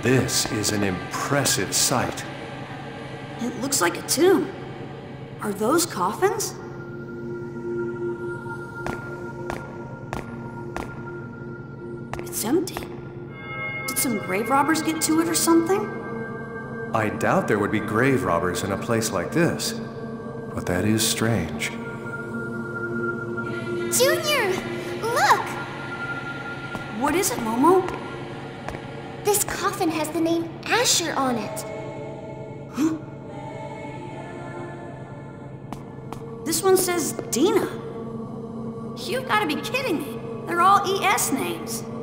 This is an impressive sight. It looks like a tomb. Are those coffins? It's empty. Did some grave robbers get to it or something? I doubt there would be grave robbers in a place like this, but that is strange. Junior, look! What is it, Momo? This coffin has the name Asher on it. Huh? This one says Dina. You've got to be kidding me. They're all ES names.